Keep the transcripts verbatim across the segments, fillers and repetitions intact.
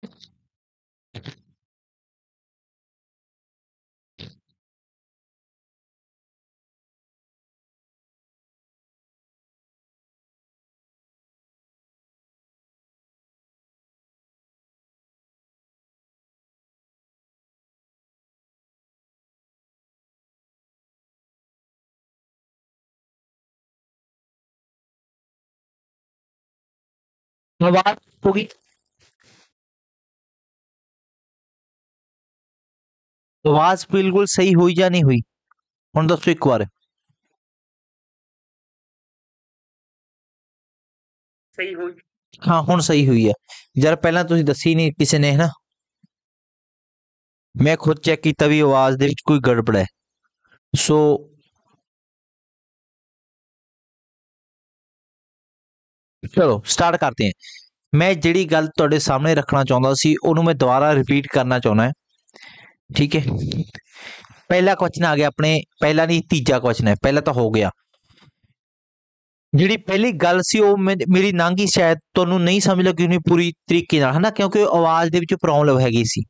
आवाज होगी। आवाज बिल्कुल सही हुई या नहीं हुई? हुण दसो एक बार। सही हुई। हाँ हुण सही हुई है। जरा पहला तुसीं दसी नहीं किसी ने, है ना। मैं खुद चेक किया भी आवाज दे विच कोई गड़बड़ है। सो चलो स्टार्ट करते हैं। मैं जिहड़ी गल तुहाडे सामने रखना चाहुंदा सी उहनूं मैं दोबारा रिपीट करना चाहुंदा है। ठीक है, पहला क्वेश्चन आ गया अपने, पहला नहीं तीजा क्वेश्चन है, पहला तो हो गया। जिहड़ी पहली गल सी वो मेरी नांगी शायद तुहानूं नहीं समझ लगी होनी पूरी तरीके नाल, है ना, क्योंकि आवाज दे विच प्रॉब्लम हैगी सी।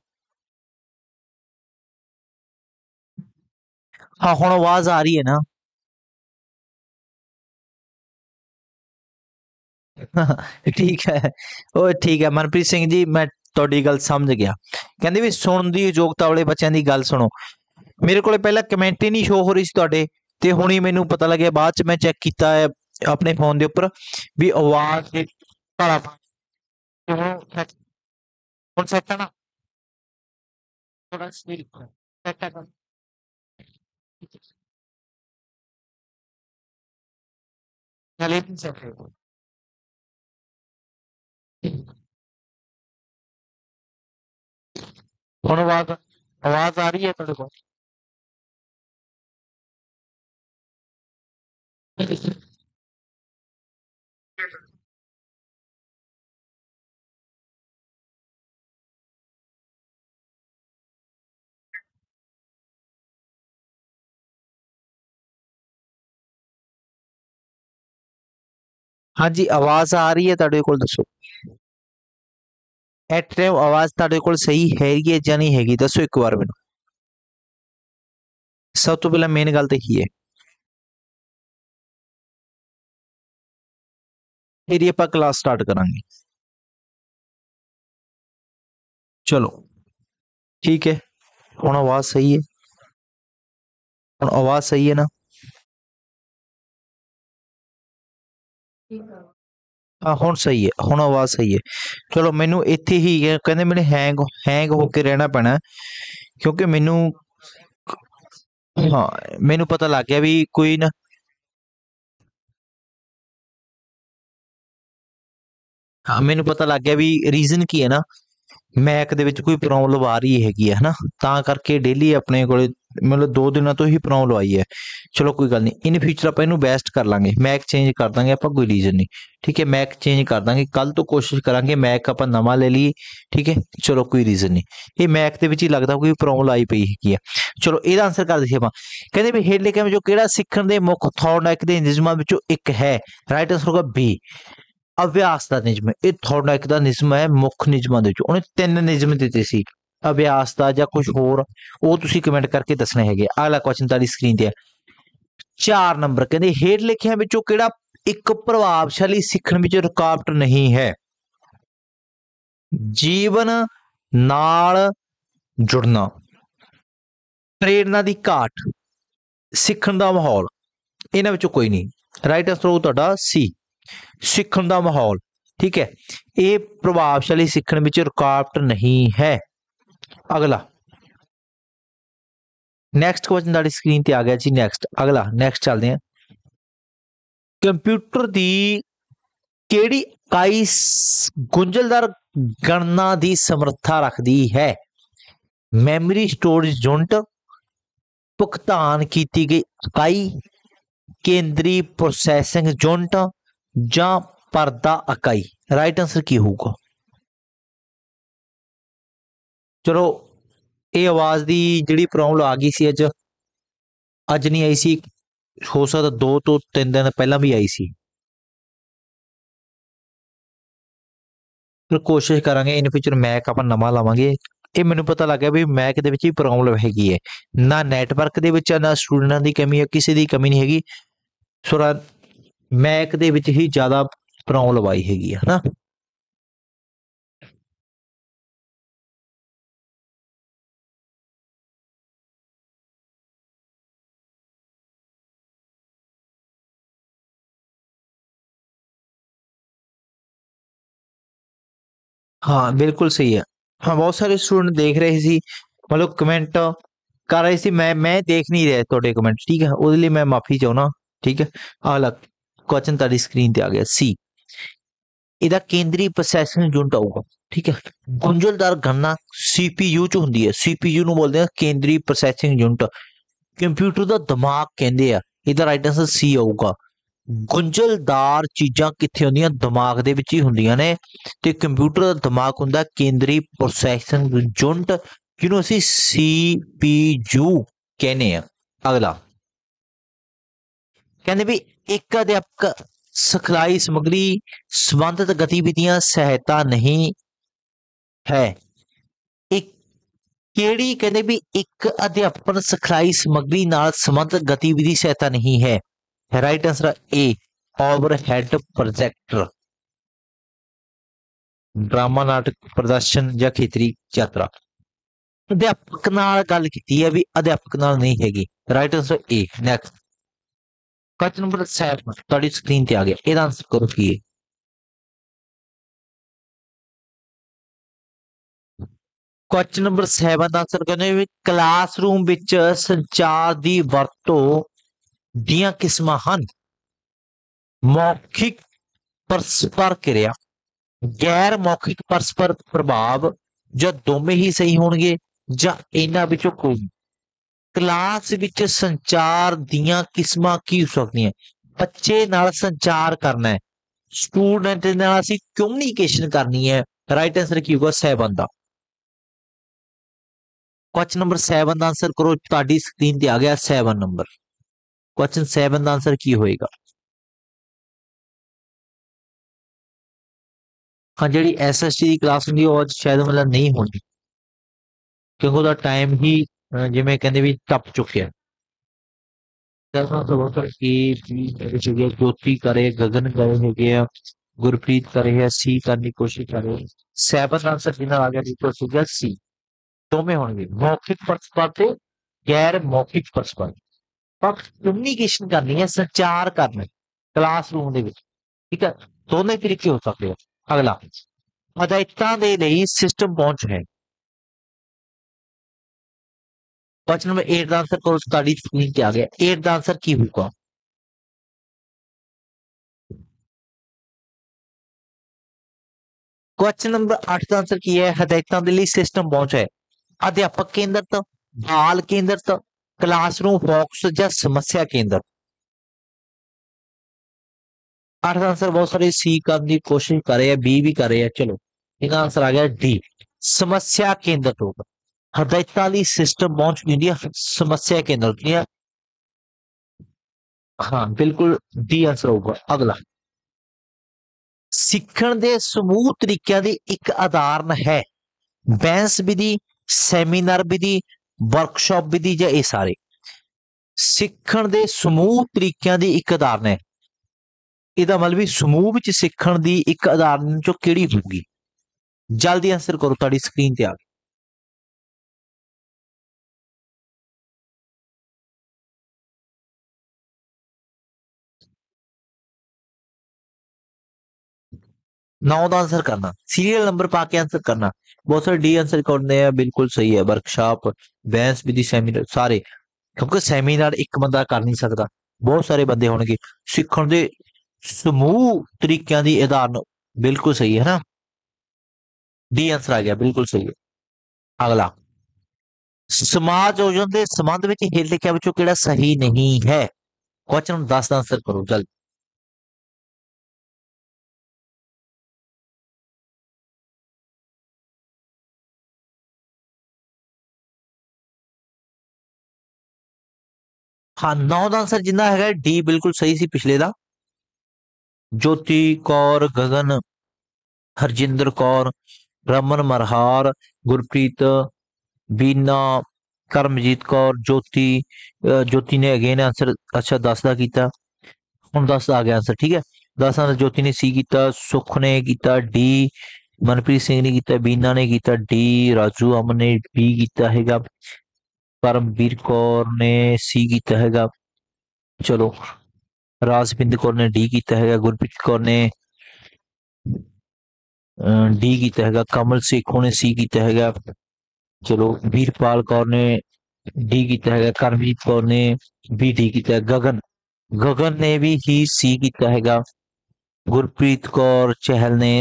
हाँ हुण आवाज आ रही है ना। ठीक है, ਉਹ ठीक है मनप्रीत सिंह जी, मैं ਤੁਹਾਡੀ ਗੱਲ ਸਮਝ ਗਿਆ। ਕਹਿੰਦੇ ਵੀ ਸੁਣਨ ਦੀ ਯੋਗਤਾ ਵਾਲੇ ਬੱਚਿਆਂ ਦੀ ਗੱਲ ਸੁਣੋ। ਮੇਰੇ ਕੋਲੇ ਪਹਿਲਾਂ ਕਮੈਂਟ ਹੀ ਨਹੀਂ ਸ਼ੋ ਹੋ ਰਹੀ ਸੀ ਤੁਹਾਡੇ, ਤੇ ਹੁਣੀ ਮੈਨੂੰ ਪਤਾ ਲੱਗਿਆ ਬਾਅਦ ਚ ਮੈਂ ਚੈੱਕ ਕੀਤਾ ਹੈ ਆਪਣੇ ਫੋਨ ਦੇ ਉੱਪਰ ਵੀ ਆਵਾਜ਼ ਦੇ ਭਾੜਾ ਹੁਣ ਸੈੱਟ ਹੈ ਨਾ। ਥੋੜਾ ਸੈੱਟ ਹੈ ਨਾਲੇ ਨਹੀਂ ਸੈੱਟ ਹੈ। ਹੁਣ ਆਵਾਜ਼ ਆਵਾਜ਼ ਆ ਰਹੀ ਹੈ ਤੁਹਾਡੇ ਕੋਲ? ਹਾਂਜੀ ਆਵਾਜ਼ ਆ ਰਹੀ ਹੈ ਤੁਹਾਡੇ ਕੋਲ, ਦੱਸੋ। ਐਟ ਟਾਈਮ ਆਵਾਜ਼ ਤੁਹਾਡੇ ਕੋਲ ਸਹੀ ਹੈਗੀ ਹੈ ਜਾਂ ਨਹੀਂ ਹੈਗੀ, ਦੱਸੋ ਇੱਕ ਵਾਰ ਮੈਨੂੰ। ਸਭ ਤੋਂ ਪਹਿਲਾਂ ਮੇਨ ਗੱਲ ਤਾਂ ਇਹੀ ਹੈ। ਫਿਰ ਹੀ ਆਪਾਂ ਕਲਾਸ ਸਟਾਰਟ ਕਰਾਂਗੇ। ਚਲੋ ठीक है, ਹੁਣ आवाज सही है, ਹੁਣ आवाज सही है ना। हाँ ਹੁਣ सही है, ਹੁਣ आवाज सही है। चलो ਮੈਨੂੰ ਇੱਥੇ ਹੀ ਹੈ, ਕਹਿੰਦੇ ਮੈਨੂੰ हैंग हैंग ਹੋ ਕੇ ਰਹਿਣਾ ਪੈਣਾ ਕਿਉਂਕਿ ਮੈਨੂੰ ਹਾਂ ਮੈਨੂੰ ਪਤਾ ਲੱਗ ਗਿਆ ਵੀ ਕੋਈ ਨਾ। ਹਾਂ ਮੈਨੂੰ ਪਤਾ ਲੱਗ ਗਿਆ ਵੀ ਰੀਜ਼ਨ ਕੀ ਹੈ ਨਾ, ਮੈਕ ਦੇ ਵਿੱਚ ਕੋਈ ਪ੍ਰੋਬਲਮ ਆ ਰਹੀ ਹੈਗੀ ਹੈ ਹਨਾ, ਤਾਂ ਕਰਕੇ ਡੇਲੀ ਆਪਣੇ ਕੋਲੇ ਮਤਲਬ ਦੋ ਦਿਨਾਂ ਤੋਂ ਹੀ ਪ੍ਰੋਬਲਮ ਆਈ ਹੈ। ਚਲੋ ਕੋਈ ਗੱਲ ਨਹੀਂ, ਇਨ ਫਿਊਚਰ ਆਪਾਂ ਇਹਨੂੰ ਬੈਸਟ ਕਰ ਲਾਂਗੇ, ਮੈਕ ਚੇਂਜ ਕਰ ਦਾਂਗੇ ਆਪਾਂ, ਕੋਈ ਰੀਜ਼ਨ ਨਹੀਂ। ਠੀਕ ਹੈ, ਮੈਕ ਚੇਂਜ ਕਰ ਦਾਂਗੇ, ਕੱਲ ਤੋਂ ਕੋਸ਼ਿਸ਼ ਕਰਾਂਗੇ ਮੈਕ ਆਪਾਂ ਨਵਾਂ ਲੈ ਲਈਏ। ਠੀਕ ਹੈ, ਚਲੋ ਕੋਈ ਰੀਜ਼ਨ ਨਹੀਂ, ਇਹ ਮੈਕ ਦੇ ਵਿੱਚ ਹੀ ਲੱਗਦਾ ਕੋਈ ਪ੍ਰੋਬਲਮ ਆਈ ਪਈ ਹੈਗੀ ਆ। ਚਲੋ ਇਹਦਾ ਆਨਸਰ ਕਰ ਦਈਏ ਆਪਾਂ। ਕਹਿੰਦੇ ਵੀ ਹੇਠ ਲਿਖਿਆਂ ਵਿੱਚੋਂ ਕਿਹੜਾ ਸਿੱਖਣ ਦੇ ਮੁੱਖ ਥੋਰਨਡਾਇਕ ਦੇ ਨਿਯਮਾਂ ਵਿੱਚੋਂ ਇੱਕ ਹੈ? ਰਾਈਟ ਆਨਸਰ ਹੋਗਾ ਬੀ, ਅਭਿਆਸ ਦਾ ਨਿਯਮ। ਇਹ ਥੋਰਨਡਾਇਕ ਦਾ ਨਿਯਮ ਹੈ ਮੁੱਖ ਨਿਯਮਾਂ ਦੇ ਵਿੱਚੋਂ। ਉਹਨੇ ਤਿੰਨ ਨਿਯਮ ਦਿੱਤੇ ਸੀ, ਅਭਿਆਸ ਦਾ ਜਾਂ ਕੁਝ ਹੋਰ, ਉਹ ਤੁਸੀਂ ਕਮੈਂਟ ਕਰਕੇ ਦੱਸਣੇ ਹੈਗੇ। ਅਗਲਾ ਕੁਐਸਚਨ ਤੁਹਾਡੀ ਸਕਰੀਨ ਤੇ ਹੈ, ਚਾਰ ਨੰਬਰ। ਕਹਿੰਦੇ ਹੇਠ ਲਿਖਿਆਂ ਵਿੱਚੋਂ ਕਿਹੜਾ ਇੱਕ ਪ੍ਰਭਾਵਸ਼ਾਲੀ ਸਿੱਖਣ ਵਿੱਚ ਰੁਕਾਵਟ ਨਹੀਂ ਹੈ? ਜੀਵਨ ਨਾਲ ਜੁੜਨਾ, ਪ੍ਰੇਰਨਾ ਦੀ ਘਾਟ, ਸਿੱਖਣ ਦਾ ਮਾਹੌਲ। ਇਹਨਾਂ ਵਿੱਚੋਂ ਕੋਈ ਨਹੀਂ। ਰਾਈਟ ਆਨਸਰ ਹੋ ਤੁਹਾਡਾ ਸੀ, ਸਿੱਖਣ ਦਾ ਮਾਹੌਲ। ਠੀਕ ਹੈ, ਇਹ ਪ੍ਰਭਾਵਸ਼ਾਲੀ ਸਿੱਖਣ ਵਿੱਚ ਰੁਕਾਵਟ ਨਹੀਂ ਹੈ। ਅਗਲਾ ਨੈਕਸਟ ਕੁਐਸਚਨ ਤੁਹਾਡੀ ਸਕਰੀਨ ਤੇ ਆ ਗਿਆ ਜੀ। ਨੈਕਸਟ ਅਗਲਾ ਨੈਕਸਟ ਚੱਲਦੇ ਹਾਂ। ਕੰਪਿਊਟਰ ਦੀ ਕਿਹੜੀ ਇਕਾਈ ਗੁੰਝਲਦਾਰ ਗਣਨਾ ਦੀ ਸਮਰੱਥਾ ਰੱਖਦੀ ਹੈ? ਮੈਮਰੀ ਸਟੋਰੇਜ ਯੂਨਿਟ, ਭੁਗਤਾਨ ਕੀਤੀ ਗਈ ਇਕਾਈ, ਕੇਂਦਰੀ ਪ੍ਰੋਸੈਸਿੰਗ ਯੂਨਿਟ ਜਾਂ ਪਰਦਾ ਇਕਾਈ। ਰਾਈਟ ਆਨਸਰ ਕੀ ਹੋਊਗਾ? ਚਲੋ ਇਹ ਆਵਾਜ਼ ਦੀ ਜਿਹੜੀ ਪ੍ਰੋਬਲਮ ਆ ਗਈ ਸੀ ਅੱਜ ਅੱਜ ਨਹੀਂ ਆਈ ਸੀ, ਹੋ ਸਕਦਾ ਦੋ ਤੋਂ ਤਿੰਨ ਦਿਨ ਪਹਿਲਾਂ ਵੀ ਆਈ ਸੀ। ਫਿਰ ਕੋਸ਼ਿਸ਼ ਕਰਾਂਗੇ ਇਨ ਫਿਊਚਰ ਮੈਕ ਆਪਾਂ ਨਵਾਂ ਲਾਵਾਂਗੇ। ਇਹ ਮੈਨੂੰ ਪਤਾ ਲੱਗ ਗਿਆ ਵੀ ਮੈਕ ਦੇ ਵਿੱਚ ਹੀ ਪ੍ਰੋਬਲਮ ਹੈਗੀ ਹੈ, ਨਾ ਨੈਟਵਰਕ ਦੇ ਵਿੱਚ ਨਾ ਸਟੂਡੈਂਟਾਂ ਦੀ ਕਮੀ ਹੈ, ਕਿਸੇ ਦੀ ਕਮੀ ਨਹੀਂ ਹੈਗੀ। ਸੋ ਮੈਕ ਦੇ ਵਿੱਚ ਹੀ ਜ਼ਿਆਦਾ ਪ੍ਰੋਬਲਮ ਆਈ ਹੈਗੀ ਹੈ ਨਾ। ਹਾਂ ਬਿਲਕੁਲ ਸਹੀ ਹੈ। ਹਾਂ ਬਹੁਤ ਸਾਰੇ ਸਟੂਡੈਂਟ ਦੇਖ ਰਹੇ ਸੀ, ਮਤਲਬ ਕਮੈਂਟ ਕਰ ਰਹੇ ਸੀ, ਮੈਂ ਮੈਂ ਦੇਖ ਨਹੀਂ ਰਿਹਾ ਤੁਹਾਡੇ ਕਮੈਂਟ, ਠੀਕ ਹੈ, ਉਹਦੇ ਲਈ ਮੈਂ ਮਾਫੀ ਚਾਹੁੰਦਾ, ਠੀਕ ਹੈ। ਅਗਲਾ ਕੁਐਸਚਨ ਤੁਹਾਡੀ ਸਕਰੀਨ ਤੇ ਆ ਗਿਆ ਸੀ, ਇਹਦਾ ਕੇਂਦਰੀ ਪ੍ਰੋਸੈਸਿੰਗ ਯੂਨਿਟ ਆਊਗਾ, ਠੀਕ ਹੈ। ਗੁੰਝਲਦਾਰ ਗਣਨਾ ਸੀਪੀਯੂ ਚ ਹੁੰਦੀ ਹੈ, ਸੀਪੀਯੂ ਨੂੰ ਬੋਲਦੇ ਆ ਕੇਂਦਰੀ ਪ੍ਰੋਸੈਸਿੰਗ ਯੂਨਿਟ, ਕੰਪਿਊਟਰ ਦਾ ਦਿਮਾਗ ਕਹਿੰਦੇ ਆ, ਇਹਦਾ ਰਾਈਟ ਆਂਸਰ ਸੀ ਆਊਗਾ। ਗੁੰਝਲਦਾਰ ਚੀਜ਼ਾਂ ਕਿੱਥੇ ਹੁੰਦੀਆਂ, ਦਿਮਾਗ ਦੇ ਵਿੱਚ ਹੀ ਹੁੰਦੀਆਂ ਨੇ, ਤੇ ਕੰਪਿਊਟਰ ਦਾ ਦਿਮਾਗ ਹੁੰਦਾ ਕੇਂਦਰੀ ਪ੍ਰੋਸੈਸਿੰਗ ਯੂਨਿਟ, ਜਿਹਨੂੰ ਅਸੀਂ ਸੀਪੀਯੂ ਕਹਿੰਦੇ ਆ। ਅਗਲਾ ਕਹਿੰਦੇ ਵੀ ਇੱਕ ਅਧਿਆਪਕ ਸਿਖਲਾਈ ਸਮੱਗਰੀ ਸੰਬੰਧਿਤ ਗਤੀਵਿਧੀਆਂ ਸਹਾਇਤਾ ਨਹੀਂ ਹੈ, ਇੱਕ ਕਿਹੜੀ, ਕਹਿੰਦੇ ਵੀ ਇੱਕ ਅਧਿਆਪਨ ਸਿਖਲਾਈ ਸਮੱਗਰੀ ਨਾਲ ਸੰਬੰਧਿਤ ਗਤੀਵਿਧੀ ਸਹਾਇਤਾ ਨਹੀਂ ਹੈ। Right answer A overhead projector, drama ਨਾਟਕ ਪ੍ਰਦਰਸ਼ਨ ਜਾਂ ਖੇਤਰੀ ਯਾਤਰਾ। ਅਧਿਆਪਕ ਨਾਲ ਗੱਲ ਕੀਤੀ ਹੈ ਵੀ ਅਧਿਆਪਕ ਨਾਲ ਨਹੀਂ ਹੈਗੀ, right answer A. Next question number seven ਤੁਹਾਡੀ ਸਕਰੀਨ ਤੇ ਆ ਗਿਆ, ਇਹਦਾ ਆਂਸਰ ਕਰੋ ਕੀ ਹੈ। ਕੁਐਸਚਨ ਨੰਬਰ ਸੈਵਨ ਦਾ ਆਂਸਰ ਕਹਿੰਦੇ ਵੀ ਕਲਾਸਰੂਮ ਵਿੱਚ ਸੰਚਾਰ ਦੀ ਵਰਤੋਂ ਦੀਆਂ ਕਿਸਮਾਂ ਹਨ, ਮੌਖਿਕ ਪਰਸਪਰ ਕਿਰਿਆ, ਗੈਰ ਮੌਖਿਕ ਪਰਸਪਰ ਪ੍ਰਭਾਵ, ਜਾਂ ਦੋਵੇਂ ਹੀ ਸਹੀ ਹੋਣਗੇ, ਜਾਂ ਇਹਨਾਂ ਵਿੱਚੋਂ ਕੋਈ। ਕਲਾਸ ਵਿੱਚ ਸੰਚਾਰ ਦੀਆਂ ਕਿਸਮਾਂ ਕੀ ਹੋ ਸਕਦੀਆਂ, ਬੱਚੇ ਨਾਲ ਸੰਚਾਰ ਕਰਨਾ ਹੈ, ਸਟੂਡੈਂਟ ਨਾਲ ਅਸੀਂ ਕਮਿਊਨੀਕੇਸ਼ਨ ਕਰਨੀ ਹੈ, ਰਾਈਟ ਆਂਸਰ ਕੀ ਹੋਊਗਾ ਸੈਵਨ ਦਾ। ਕੁਐਸਚਨ ਨੰਬਰ ਸੈਵਨ ਦਾ ਆਂਸਰ ਕਰੋ, ਤੁਹਾਡੀ ਸਕਰੀਨ ਤੇ ਆ ਗਿਆ ਸੈਵਨ ਨੰਬਰ। ਕੁਐਸਚਨ ਸੈਵਨ ਦਾ ਆਂਸਰ ਕੀ ਹੋਏਗਾ। ਹਾਂ ਜਿਹੜੀ ਐਸ ਐਸ ਟੀ ਦੀ ਕਲਾਸ ਹੁੰਦੀ ਉਹ ਸ਼ਾਇਦ ਮਤਲਬ ਨਹੀਂ ਹੋਣੀ, ਕਿਉਂਕਿ ਉਹਦਾ ਟਾਈਮ ਹੀ ਜਿਵੇਂ ਕਹਿੰਦੇ ਵੀ ਟੱਪ ਚੁੱਕਿਆ। ਜੋਤੀ ਕਰੇ, ਗਗਨ ਕਰੇ ਹੈਗੇ ਆ, ਗੁਰਪ੍ਰੀਤ ਕਰੇ ਹੈ, ਸੀ ਕਰਨ ਦੀ ਕੋਸ਼ਿਸ਼ ਕਰੇ। ਸੈਵਨ ਆਂਸਰ ਜਿਹਨਾਂ ਆ ਗਿਆ ਬਿਲਕੁਲ ਸੀਗਾ ਸੀ, ਦੋਵੇਂ ਹੋਣਗੇ ਮੌਖਿਕ ਪਰਸਪਰ ਤੇ ਗੈਰ ਮੌਖਿਕ ਪਰਸਪਰ। ਪਰ ਕਮਿਊਨੀਕੇਸ਼ਨ ਕਰਨੀ ਹੈ, ਸੰਚਾਰ ਕਰਨਾ ਕਲਾਸਰੂਮ ਦੇ ਵਿੱਚ, ਠੀਕ ਹੈ, ਦੋਨੇ ਤਰੀਕੇ ਹੋ ਸਕਦੇ ਆ। ਅਗਲਾ ਹਦਾਇਤਾਂ ਦੇ ਲਈ ਸਿਸਟਮ ਪਹੁੰਚ ਹੈ। ਕੁਐਸਚਨ ਨੰਬਰ eight ਦਾ ਆਂਸਰ ਕਰੋ, ਤੁਹਾਡੀ ਸਕਰੀਨ ਤੇ ਆ ਗਿਆ, eight ਦਾ ਆਂਸਰ ਕੀ ਹੋਊਗਾ। ਕੁਐਸਚਨ ਨੰਬਰ ਅੱਠ ਦਾ ਆਂਸਰ ਕੀ ਹੈ, ਹਦਾਇਤਾਂ ਦੇ ਲਈ ਸਿਸਟਮ ਪਹੁੰਚ ਹੈ, ਅਧਿਆਪਕ ਕੇਂਦਰਤ, ਬਾਲ ਕੇਂਦਰਤ, ਕਲਾਸਰੂਮ ਫੋਕਸ, ਜਾਂ ਸਮੱਸਿਆ ਕੇਂਦਰ। ਅੱਠ ਦਾ ਆਂਸਰ ਬਹੁਤ ਸਾਰੇ ਸੀ ਕਰਨ ਦੀ ਕੋਸ਼ਿਸ਼ ਕਰ ਰਹੇ ਆ, ਬੀ ਵੀ ਕਰ ਰਹੇ ਆ, ਚਲੋ ਇਹਦਾ ਆਂਸਰ ਆ ਗਿਆ ਡੀ ਸਮੱਸਿਆ ਕੇਂਦਰਤ ਹੋਗਾ। ਹਦਾਇਤਾਂ ਲਈ ਸਿਸਟਮ ਪਹੁੰਚ ਹੁੰਦੀ ਹੈ ਸਮੱਸਿਆ ਕੇਂਦਰ ਦੀ, ਹਾਂ ਬਿਲਕੁਲ ਡੀ ਆਂਸਰ ਹੋਊਗਾ। ਅਗਲਾ ਸਿੱਖਣ ਦੇ ਸਮੂਹ ਤਰੀਕਿਆਂ ਦੀ ਇੱਕ ਉਦਾਹਰਨ ਹੈ, ਬੈਂਸ ਵਿਧੀ, ਸੈਮੀਨਾਰ ਵਿਧੀ, ਵਰਕਸ਼ਾਪ ਵਿਧੀ, ਜਾਂ ਇਹ ਸਾਰੇ। ਸਿੱਖਣ ਦੇ ਸਮੂਹ ਤਰੀਕਿਆਂ ਦੀ ਇੱਕ ਉਦਾਹਰਨ ਹੈ, ਇਹਦਾ ਮਤਲਬ ਵੀ ਸਮੂਹ ਵਿੱਚ ਸਿੱਖਣ ਦੀ ਇੱਕ ਉਦਾਹਰਨ ਚੋਂ ਕਿਹੜੀ ਹੋਊਗੀ। ਜਲਦੀ ਆਂਸਰ ਕਰੋ, ਤੁਹਾਡੀ ਸਕਰੀਨ ਤੇ ਆ ਗਈ। नौ ਦਾ आंसर करना, सीरियल नंबर पा के आंसर करना। बहुत सारे डी आंसर करने हैं, बिल्कुल सही है। वर्कशॉप, बहस विधि, सैमीनार सारे, क्योंकि सैमीनार एक बंदा कर नहीं सकता, बहुत सारे बंदे होंगे। सीखण दे समूह तरीकों की उदाहरण, बिल्कुल सही है ना, डी आंसर आ गया, बिल्कुल सही है। अगला समायोजन के संबंध में हेठ लिखिया विचों किहड़ा सही नहीं है। क्वेश्चन दस का आंसर करो जल्दी। हाँ नौ का आंसर जिन्ना है डी बिल्कुल सही सी पिछले दा। ज्योति कौर, गगन, हरजिंदर कौर, रमन मरहार, गुरप्रीत, बीना, करमजीत कौर, ज्योति। ज्योति ने अगेन आंसर अच्छा दस का किया, हुण दस आ गया आंसर, ठीक है। दस आंसर ज्योति ने सी किया, सुख ने किया डी, मनप्रीत सिंह ने किया, बीना ने किया डी, राजू अमन ने बी किया हैगा, परमवीर कौर ने सी किया हैगा, चलो राजपिंद कौर ने डी किया हैगा, गुरप्रीत कौर ने डी किया हैगा, कमल सेखों ने सी किया हैगा, चलो वीरपाल कौर ने डी किया हैगा, करमजीत कौर ने भी डी किया, गगन गगन ने भी ही सी किया हैगा, गुरप्रीत कौर चहल ने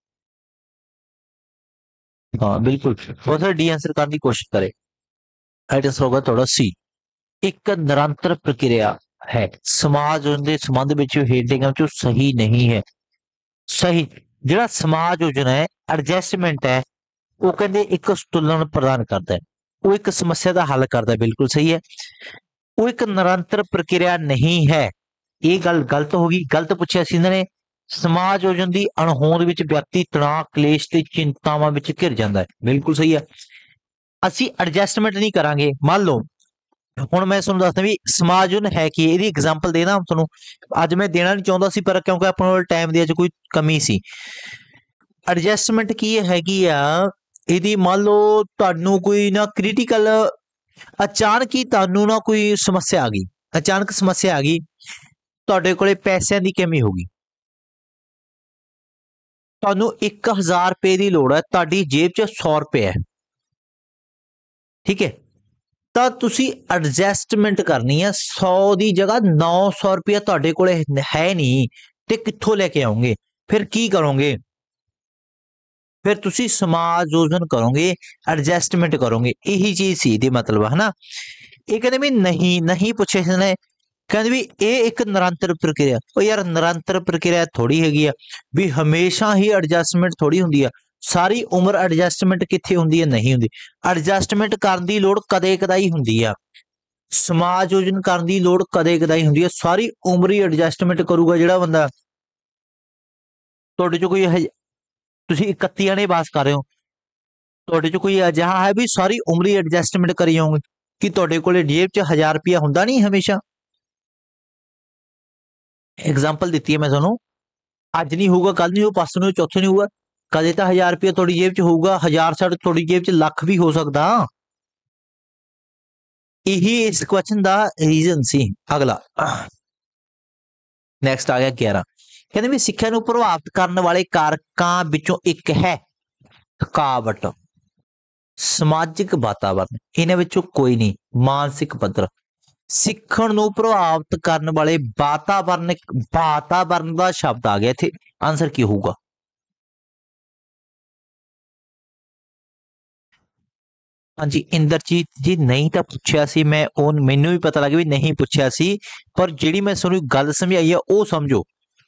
हाँ बिल्कुल बहुत सारे डी आंसर करने की कोशिश करे। राइट आंसर होगा थोड़ा सी। एक निरंतर प्रक्रिया है समाज उनके संबंध ਵਿੱਚ ਹੇਠਾਂ ਵਿੱਚੋਂ सही नहीं है। सही ਜਿਹੜਾ समायोजन है एडजस्टमेंट है वो कहते एक संतुलन प्रदान करता है, वो एक समस्या का हल करता है, बिल्कुल सही है। वो एक निरंतर प्रक्रिया नहीं है, ये गल गलत होगी, गलत पूछा सी इन्होंने। समायोजन की अणहोंद विच व्यक्ति तनाव क्लेश ते चिंतावां विच घिर जाता है, बिल्कुल सही है। असी एडजस्टमेंट नहीं करांगे। मान लो हुण मैं तुहानूं दसदा भी समायोजन है कि इहदी एग्जाम्पल देना तुहानूं अज मैं देना नहीं चाहुंदा सी पर क्योंकि अपने कोल टाइम दी अज कोई कमी सी। एडजस्टमेंट की हैगी आ इहदी मान लो तुहानूं कोई ना क्रिटिकल अचानक ही तुहानूं ना कोई समस्या आ गई, अचानक समस्या आ गई, तुहाडे कोले पैसिਆਂ ਦੀ कमी हो गई, तुहानूं एक हज़ार रुपए की लोड़ है, तुहाडी जेब च सौ रुपए है, ठीक है। तो तुसी एडजस्टमेंट करनी है, सौ की जगह नौ सौ रुपया तुहाडे कोले है नहीं ते कित्थों लेके आओगे, फिर की करोगे, फिर तुसी समायोजन करोगे, एडजस्टमेंट करोगे, यही चीज सी दी मतलब है ना। ये कहते भी नहीं नहीं पूछे ने कहते भी ये एक निरंतर प्रक्रिया, ओ यार निरंतर प्रक्रिया थोड़ी हैगी आ भी हमेशा ही एडजस्टमेंट थोड़ी हुंदी है, सारी उम्र एडजस्टमेंट कित्थे हुंदी है, नहीं हुंदी। एडजस्टमेंट करन दी लोड़ कदे कदाई हुंदी है, समायोजन करन दी लोड़ कदे कदाई हुंदी है, सारी उम्र ही एडजस्टमेंट करूगा जिहड़ा बंदा। तुहाडे चों कोई तुसीं इकत्ती जने पास कर रहे हो, तुहाडे चों कोई अजिहा है भी सारी उम्र ही एडजस्टमेंट करी जाओगे कि तुहाडे कोले जेब च हज़ार रुपया हुंदा नहीं हमेशा। एग्जाम्पल दी है मैं तुहानूं, अज नहीं होगा कल नहीं होगा परसों नहीं होगा चौथे नहीं होगा, कदे तो हज़ार रुपया तुहाडी जेब च होगा, हज़ार छड्ड तुहाडी जेब च लख भी हो सकदा। यही इस क्वेश्चन का रीजन सी। अगला नैक्सट आ गया ग्यारह, कहते भी सिक्ख्या नूं प्रभावित करने वाले कारकां विचों एक है थकावट, समाजिक वातावरण, इन्हां विचों कोई नहीं, मानसिक पद्धर। सिੱਖਣ ਨੂੰ ਪ੍ਰਭਾਵਿਤ ਕਰਨ वाले वातावरण वातावरण का शब्द आ गया इत्थे, आंसर की होगा? हाँ जी इंद्रजीत जी नहीं तो पूछा सी मैं, ओन मैनू भी पता लग भी नहीं पूछा सी, पर जिहड़ी मैं तुहानूं गल समझाई है वो समझो।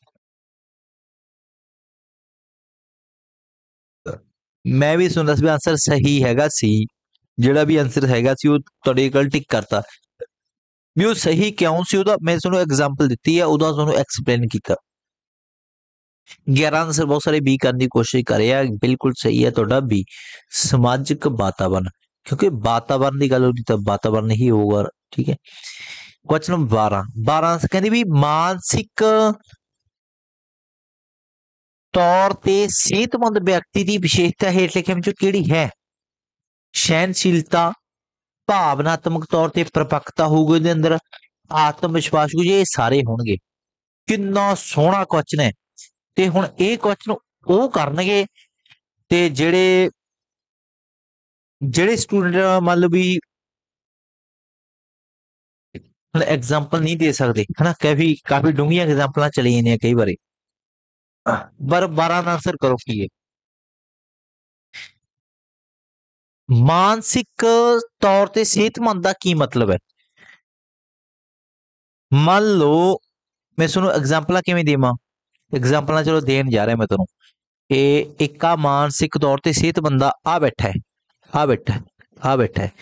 मैं भी सुन दस भी आंसर सही हैगा सी, जिहड़ा भी आंसर हैगा सी वो तुहाडे कोल टिक करता भी वो सही क्यों सी, ਉਹਦਾ मैं तुहानूं एग्जाम्पल दित्ती है, ਉਹਦਾ तुहानूं एक्सप्लेन किया। ग्यारह आंसर बहुत सारे बी करने की कोशिश करे, बिल्कुल सही है तुहाडा बी, समाजिक वातावरण, क्योंकि वातावरण की गल होगी तो वातावरण ही होगा, ठीक है। क्वेश्चन नंबर बारह, बारह कहते भी मानसिक तौर ते सेहतमंद व्यक्ति की विशेषता हेठ लिखे विचों किहड़ी है? सहनशीलता, भावनात्मक तौर ते परिपक्वता होगी उहदे अंदर, आत्म विश्वास होगी, ये सारे होणगे। कितना सोहना क्वेश्चन है, ते हुण ये क्वेश्चन वो करनगे ते जिहड़े जिहड़े स्टूडेंट मान लो भी एग्जाम्पल नहीं दे सकते है ना, काफी काफी डूंघियां एग्जाम्पल चली जांदियां कई बारी, पर बारह का आंसर करो की है? मानसिक तौर ते सेहतमंद का की मतलब है? मान लो मैं तुहानूं एग्जाम्पल किवें देवां, एग्जाम्पल चलो देन जा रहा मैं तुहानूं, ये एक आ मानसिक तौर ते सेहत बंदा आ बैठा है, आ बैठा है, आ बैठा है,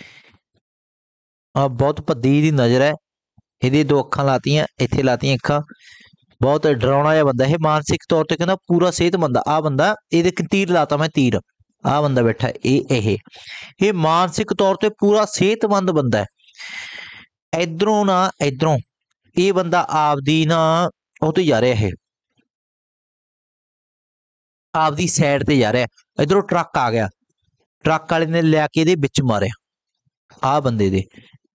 आ बहुत भद्दी दी नज़र है, ਇਹਦੀ दो अखां लातियां, इत्थे लातियां अखां, बहुत डरावना जिहा बंदा है, मानसिक तौर ते कहंदा पूरा सेहतमंद आ बंदा, इहदे तीर लाता मैं तीर, आ बंदा बैठा ये ये ये मानसिक तौर ते पूरा सेहतमंद बंदा है। इधरों ना इधरों ये बंदा आपदी ना ਉਹ जा रहा है, आपदी साइड ते जा रहा है, इधरों ट्रक आ गया, ट्रक वाले ने लैके इहदे विच मारिया आ बंदे दे,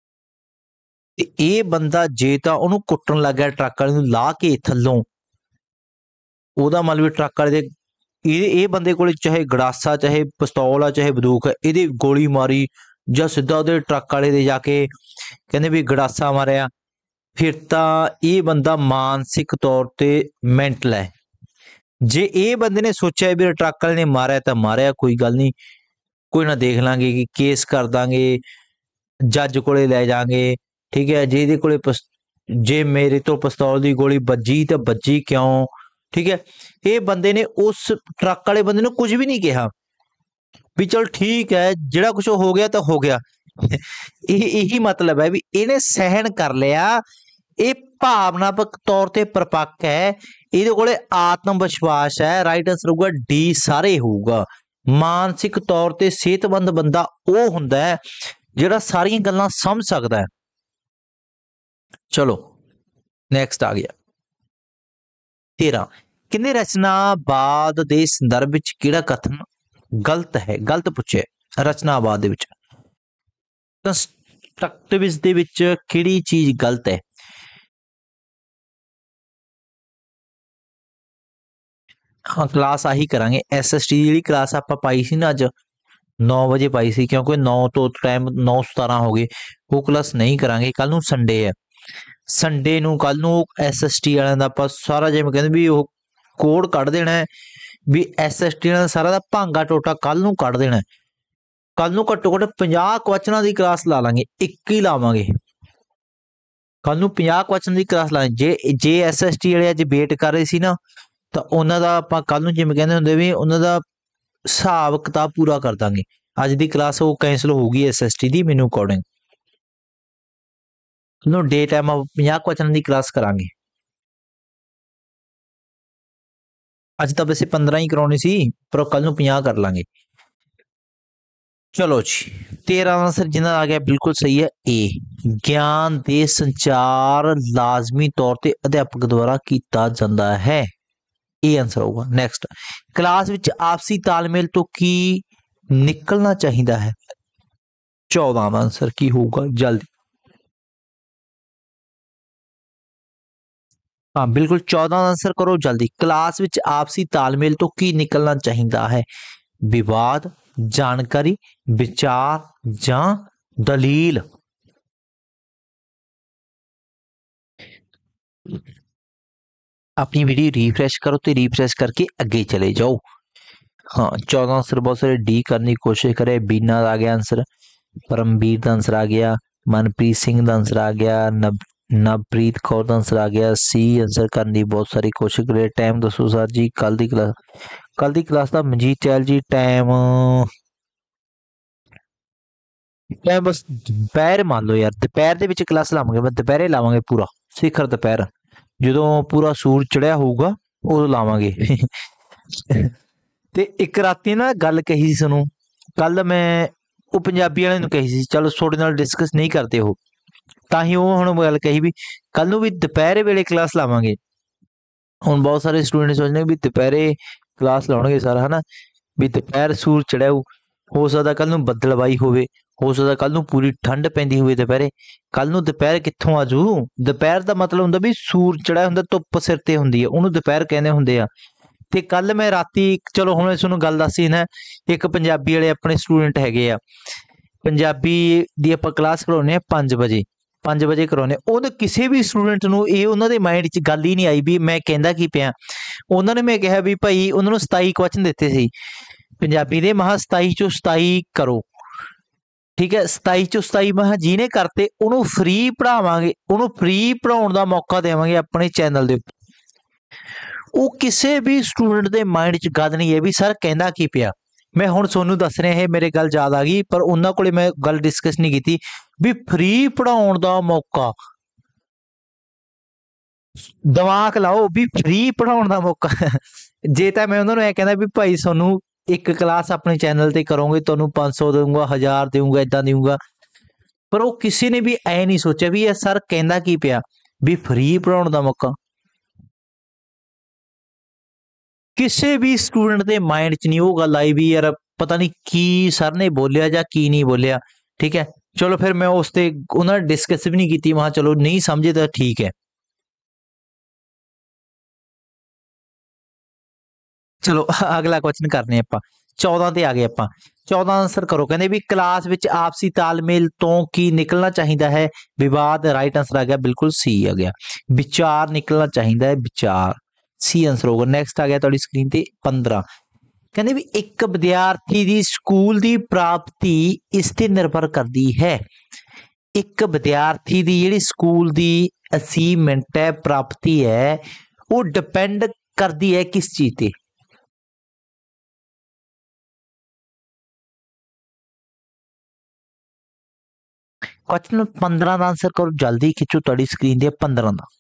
ये बंदा जे तां उहनूं कुੱਟਣ ਲੱਗ ਗਿਆ ट्रक वाले नूं ला के थल्लों, ਉਹਦਾ मतलब भी ट्रक वाले दे ਇਹ ਇਹ ਬੰਦੇ ਕੋਲ ਚਾਹੇ ਗੜਾਸਾ ਚਾਹੇ ਪਿਸਤੌਲ ਆ ਚਾਹੇ ਬੰਦੂਕ ਹੈ, ਇਹਦੀ ਗੋਲੀ ਮਾਰੀ ਜਾਂ ਸਿੱਧਾ ਉਹਦੇ ਟਰੱਕ ਵਾਲੇ ਦੇ ਜਾ ਕੇ ਕਹਿੰਦੇ ਵੀ ਗੜਾਸਾ ਮਾਰਿਆ, ਫਿਰ ਤਾਂ ਇਹ ਬੰਦਾ ਮਾਨਸਿਕ ਤੌਰ ਤੇ ਮੈਂਟਲ ਹੈ। ਜੇ ਇਹ ਬੰਦੇ ਨੇ ਸੋਚਿਆ ਵੀ ਟਰੱਕ ਵਾਲੇ ਨੇ ਮਾਰਿਆ ਤਾਂ ਮਾਰਿਆ, ਕੋਈ ਗੱਲ ਨਹੀਂ, ਕੋਈ ਨਾ ਦੇਖ ਲਾਂਗੇ ਕਿ ਕੇਸ ਕਰ ਦਾਂਗੇ, ਜੱਜ ਕੋਲੇ ਲੈ ਜਾਾਂਗੇ, ਠੀਕ ਹੈ। ਜੇ ਇਹਦੇ ਕੋਲੇ ਜੇ ਮੇਰੇ ਤੋਂ ਪਿਸਤੌਲ ਦੀ ਗੋਲੀ ਵੱਜੀ ਤਾਂ ਵੱਜੀ ਕਿਉਂ, ठीक है। ये बंदे ने उस ट्रक वाले बंदे ने कुछ भी नहीं कहा भी चल ठीक है जिहड़ा कुछ हो गया तो हो गया। यही मतलब है भी इहने सहन कर लिया, ये भावनात्मक तौर ते परिपक्व है, इहदे कोले आत्म विश्वास है। राइट आंसर होगा डी सारे होगा। मानसिक तौर ते सेहतमंद बंदा वो हुंदा है जिहड़ा सारियां गल्लां समझ सकदा है। चलो नैक्सट आ गया तेरह, कहते रचनावाद के संदर्भ में किहड़ा कथन गलत है, गलत पूछे रचनावाद दे विच कंस्ट्रक्टिविज्म दे विच किहड़ी चीज गलत है। हाँ क्लास आही करांगे, एस एस टी जी क्लास आप पाई सी ना अज नौ बजे पाई सी, क्योंकि नौ तो टाइम नौ सतारा हो गए, वो क्लास नहीं करांगे। कल नूं संडे है, संडे नूं कल नूं एस एस टी वालियां दा आपां सारा जिवें कहंदे भी वो कोड कढ़ देना है भी एस एस टी वालियां सारा दा भांगा टोटा कल नूं कढ़ देना है। कल नूं घट्टो घट्ट पचास क्वेश्चनां दी क्लास ला लांगे, एक ही लावांगे कल नूं पचास क्वेश्चन दी क्लास ला। जे जे एस एस टी वाले अज वेट कर रहे सी ना तां उन्हां दा आपां कल नूं जिवें कहंदे हुंदे भी उन्हां दा हिसाब किताब पूरा कर दांगे। अज दी क्लास वो कैंसल होगी एस एस टी दी मैनूं अकॉर्डिंग, नो डे टाइम आप पचास क्वेश्चन की क्लास करांगे। अज तो वैसे पंद्रह ही करानी सी पर कल नूं पचास कर लांगे। चलो जी तेरह आंसर जिन्हां आ गया बिल्कुल सही है ए, ज्ञान दे संचार लाजमी तौर ते अध्यापक द्वारा किया जाता है, ये आंसर होगा। नैक्सट, क्लास विच आपसी तालमेल तो की निकलना चाहिए है, चौदह आंसर की होगा जल्दी। हाँ बिल्कुल चौदह आंसर करो जल्दी। क्लास विच आपसी तालमेल तो की निकलना चाहिए है, विवाद, जानकारी, विचार जां दलील। अपनी वीडियो रिफ्रेश करो तो रिफ्रेश करके अगे चले जाओ। हाँ चौदह आंसर बहुत सारे डी करने की कोशिश करे। बीना आ गया आंसर, परमवीर का आंसर आ गया, मनप्रीत सिंह का आंसर आ गया, नव नवप्रीत कौर का आंसर आ गया, सी आंसर करने की बहुत सारी कोशिश करे। टाइम दसो सर जी कल की क्लास, कल की क्लास का मनजीत चैल जी टाइम टाइम बस दोपहर मान लो यार, दोपहर के क्लास लावांगे, मैं दोपहरे लावांगे पूरा शिखर दोपहर, जो पूरा सूरज चढ़िया होगा उदो लावांगे। ते एक राती ना गल कही सुनो, कल मैं वो पंजाबी वाले नूं कही सी, चलो थोड़े नाल डिस्कस नहीं करते हो, तां ही वो हुण गल कही भी कल नूं भी दोपहरे वेले क्लास लावांगे। हुण बहुत सारे स्टूडेंट सोचने भी दोपहरे क्लास लाउणगे सर, है ना भी दोपहर सूरज चढ़िया हो, हो सकदा कल नूं बदलवाई होवे, हो सकदा कल नूं पूरी ठंड पैंदी होवे दोपहरे। कल नूं दोपहर कित्थों आजू, दोपहर दा मतलब हुंदा भी सूरज चढ़िया हुंदा, धुप्प सिर ते हुंदी है, उहनूं दोपहर कहंदे हुंदे आ। ते कल मैं राती चलो हुण तुहानूं गल दस्सी ना, एक पंजाबी वाले अपने स्टूडेंट हैगे आ, पंजाबी दी आपां क्लास कराउने आ पांच बजे, पांच बजे कराउने, उहने किसी भी स्टूडेंट नूं इह उहनां दे माइंड च गल ही नहीं आई भी मैं कहंदा की पिया। उहनां ने मैं कहा भी भाई उहनां नूं सताई क्वेश्चन दित्ते सी पंजाबी दे, महा सताई चों सताई करो, ठीक है, सताई चों सताई महा जिहने करते उहनूं फ्री पढ़ावांगे, उहनूं फ्री पढ़ाउण दा मौका देवांगे अपने चैनल दे। वो किसी भी स्टूडेंट के माइंड च गल नहीं है भी सर कहना की पिया। मैं हुण सोनू दस रहा है, मेरे गल याद आ गई, पर उन्होंने को मैं गल डिस्कस नहीं की भी फ्री पढ़ाउण दा मौका, ਦਿਮਾਗ ਲਾਓ ਵੀ ਫ੍ਰੀ ਪੜ੍ਹਾਉਣ ਦਾ ਮੌਕਾ ਜੇ ਤਾਂ ਮੈਂ ਉਹਨਾਂ ਨੂੰ ਇਹ ਕਹਿੰਦਾ ਵੀ ਭਾਈ ਤੁਹਾਨੂੰ ਇੱਕ ਕਲਾਸ ਆਪਣੇ ਚੈਨਲ ਤੇ ਕਰੋਗੇ ਤੁਹਾਨੂੰ ਪੰਜ ਸੌ ਦੇਊਂਗਾ, ਹਜ਼ਾਰ ਦੇਊਂਗਾ, ਏਦਾਂ ਦੇਊਂਗਾ, ਪਰ ਉਹ ਕਿਸੇ ਨੇ ਵੀ ਐ ਨਹੀਂ ਸੋਚਿਆ ਵੀ ਇਹ ਸਰ ਕਹਿੰਦਾ ਕੀ ਪਿਆ ਵੀ ਫ੍ਰੀ ਪੜ੍ਹਾਉਣ ਦਾ ਮੌਕਾ। ਕਿਸੇ ਵੀ ਸਟੂਡੈਂਟ ਦੇ ਮਾਈਂਡ 'ਚ ਨਹੀਂ ਉਹ ਗੱਲ ਆਈ ਵੀ ਯਾਰ ਪਤਾ ਨਹੀਂ ਕੀ ਸਰ ਨੇ ਬੋਲਿਆ ਜਾਂ ਕੀ ਨਹੀਂ ਬੋਲਿਆ। ਠੀਕ ਹੈ, ਚਲੋ ਫਿਰ ਮੈਂ ਉਸ ਤੇ ਉਹਨਾਂ ਨੇ ਡਿਸਕਸ ਵੀ ਨਹੀਂ ਕੀਤੀ। ਮੈਂ ਚਲੋ ਨਹੀਂ ਸਮਝੇ ਤਾਂ ਠੀਕ ਹੈ। ਚਲੋ ਅਗਲਾ ਕੁਐਸਚਨ ਕਰਨੇ ਆਪਾਂ। ਚੌਦਾਂ ਤੇ ਆ ਗਏ ਆਪਾਂ। ਚੌਦਾਂ ਆਂਸਰ ਕਰੋ। ਕਹਿੰਦੇ ਵੀ ਕਲਾਸ ਵਿੱਚ ਆਪਸੀ ਤਾਲਮੇਲ ਤੋਂ ਕੀ ਨਿਕਲਣਾ ਚਾਹੀਦਾ ਹੈ? ਵਿਵਾਦ। ਰਾਈਟ ਆਂਸਰ ਆ ਗਿਆ ਬਿਲਕੁਲ ਸੀ ਆ ਗਿਆ। ਵਿਚਾਰ ਨਿਕਲਣਾ ਚਾਹੀਦਾ ਹੈ, ਵਿਚਾਰ ਸੀ ਆਂਸਰ ਹੋਊਗਾ। ਨੈਕਸਟ ਆ ਗਿਆ ਤੁਹਾਡੀ ਸਕਰੀਨ ਤੇ ਪੰਦਰਾਂ। ਕਹਿੰਦੇ ਵੀ ਇੱਕ ਵਿਦਿਆਰਥੀ ਦੀ ਸਕੂਲ ਦੀ ਪ੍ਰਾਪਤੀ ਇਸ ਤੇ ਨਿਰਭਰ ਕਰਦੀ ਹੈ। ਇੱਕ ਵਿਦਿਆਰਥੀ ਦੀ ਜਿਹੜੀ ਸਕੂਲ ਦੀ ਅਚੀਵਮੈਂਟ ਹੈ, ਪ੍ਰਾਪਤੀ ਹੈ, ਉਹ ਡਿਪੈਂਡ ਕਰਦੀ ਹੈ ਕਿਸ ਚੀਜ਼ ਤੇ? क्वेश्चन पंद्रह का आंसर करो जल्दी खिंचो ਤੁਹਾਡੀ ਸਕਰੀਨ ਤੇ पंद्रह ਦਾ।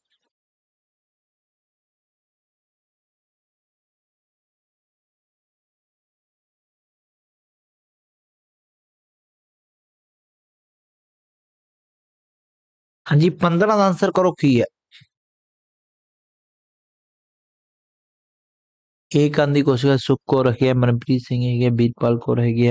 हाँ जी पंद्रह का आंसर करो की है? एक आंधी कोशिश सुख को रखी है, मनप्रीत सिंह है, बीरपाल को रह गया,